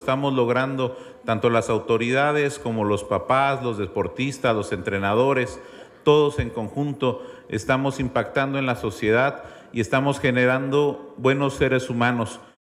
estamos logrando, tanto las autoridades como los papás, los deportistas, los entrenadores, todos en conjunto estamos impactando en la sociedad y estamos generando buenos seres humanos.